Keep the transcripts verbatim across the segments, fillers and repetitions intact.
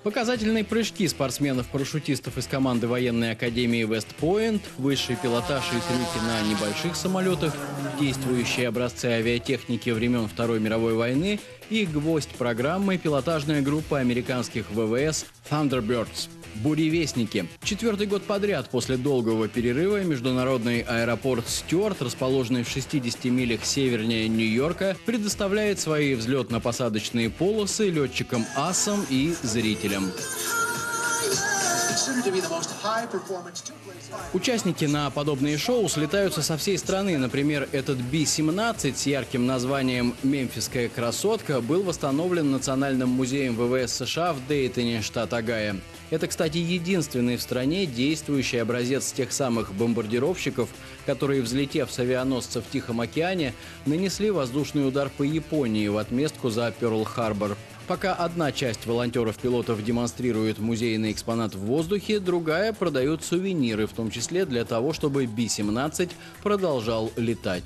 Показательные прыжки спортсменов-парашютистов из команды военной академии Вест-Пойнт, высший пилотаж и трюки на небольших самолетах, действующие образцы авиатехники времен Второй мировой войны и гвоздь программы — пилотажная группа американских ВВС Thunderbirds. Буревестники. Четвертый год подряд после долгого перерыва международный аэропорт Стюарт, расположенный в шестидесяти милях севернее Нью-Йорка, предоставляет свои взлетно-посадочные полосы летчикам-асам и зрителям. Участники на подобные шоу слетаются со всей страны. Например, этот Би семнадцать с ярким названием «Мемфисская красотка» был восстановлен Национальным музеем ВВС США в Дейтоне, штат Огайо. Это, кстати, единственный в стране действующий образец тех самых бомбардировщиков, которые, взлетев с авианосца в Тихом океане, нанесли воздушный удар по Японии в отместку за Пёрл-Харбор. Пока одна часть волонтеров-пилотов демонстрирует музейный экспонат в воздухе, другая продает сувениры, в том числе для того, чтобы Би семнадцать продолжал летать.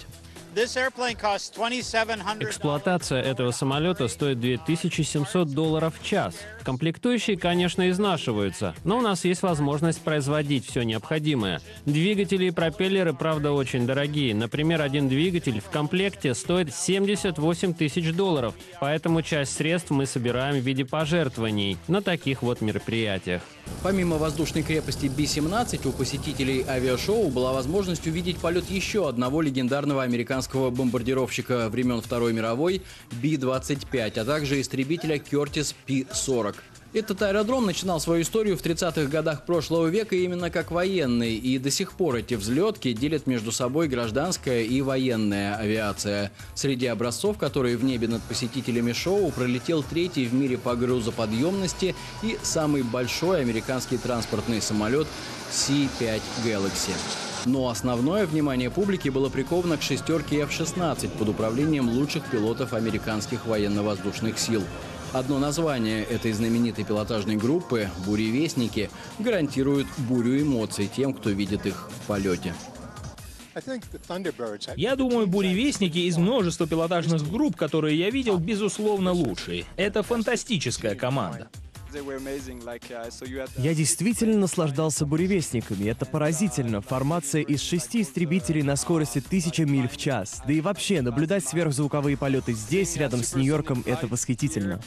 Эксплуатация этого самолета стоит две тысячи семьсот долларов в час. Комплектующие, конечно, изнашиваются, но у нас есть возможность производить все необходимое. Двигатели и пропеллеры, правда, очень дорогие. Например, один двигатель в комплекте стоит семьдесят восемь тысяч долларов, поэтому часть средств мы собираем в виде пожертвований на таких вот мероприятиях. Помимо воздушной крепости Би семнадцать, у посетителей авиашоу была возможность увидеть полет еще одного легендарного американского бомбардировщика времен Второй мировой Би двадцать пять, а также истребителя Кёртис Пи сорок. Этот аэродром начинал свою историю в тридцатых годах прошлого века именно как военный, и до сих пор эти взлетки делят между собой гражданская и военная авиация. Среди образцов, которые в небе над посетителями шоу, пролетел третий в мире по грузоподъемности и самый большой американский транспортный самолет Си пять Galaxy. Но основное внимание публики было приковано к шестерке эф шестнадцать под управлением лучших пилотов американских военно-воздушных сил. Одно название этой знаменитой пилотажной группы — «Буревестники» — гарантирует бурю эмоций тем, кто видит их в полете. Я думаю, буревестники из множества пилотажных групп, которые я видел, безусловно, лучшие. Это фантастическая команда. Я действительно наслаждался буревестниками. Это поразительно. Формация из шести истребителей на скорости тысяча миль в час. Да и вообще, наблюдать сверхзвуковые полеты здесь, рядом с Нью-Йорком, это восхитительно.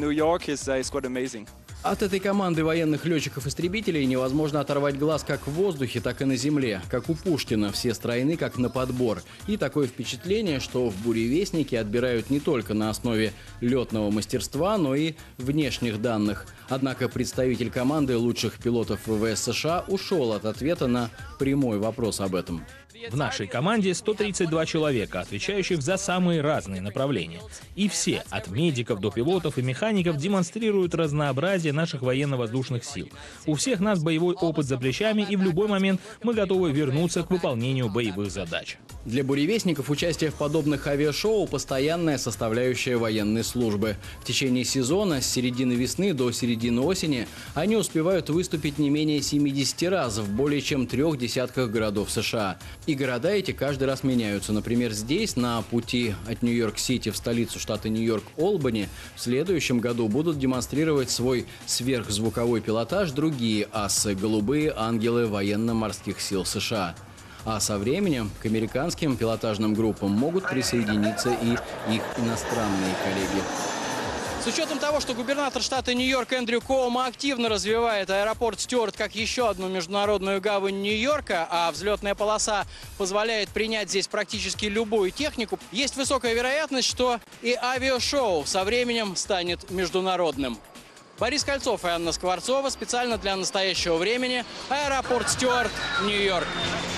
От этой команды военных летчиков-истребителей невозможно оторвать глаз как в воздухе, так и на земле. Как у Пушкина, все стройны как на подбор. И такое впечатление, что в буревестнике отбирают не только на основе летного мастерства, но и внешних данных. Однако представитель команды лучших пилотов ВВС США ушел от ответа на прямой вопрос об этом. В нашей команде сто тридцать два человека, отвечающих за самые разные направления. И все, от медиков до пилотов и механиков, демонстрируют разнообразие наших военно-воздушных сил. У всех нас боевой опыт за плечами, и в любой момент мы готовы вернуться к выполнению боевых задач. Для буревестников участие в подобных авиашоу – постоянная составляющая военной службы. В течение сезона, с середины весны до середины осени, они успевают выступить не менее семидесяти раз в более чем трех десятках городов США. И города эти каждый раз меняются. Например, здесь, на пути от Нью-Йорк-Сити в столицу штата Нью-Йорк, Олбани, в следующем году будут демонстрировать свой сверхзвуковой пилотаж другие асы – голубые ангелы военно-морских сил США. А со временем к американским пилотажным группам могут присоединиться и их иностранные коллеги. С учетом того, что губернатор штата Нью-Йорк Эндрю Куомо активно развивает аэропорт Стюарт как еще одну международную гавань Нью-Йорка, а взлетная полоса позволяет принять здесь практически любую технику, есть высокая вероятность, что и авиашоу со временем станет международным. Борис Кольцов и Анна Скворцова специально для «Настоящего времени», аэропорт Стюарт, Нью-Йорк.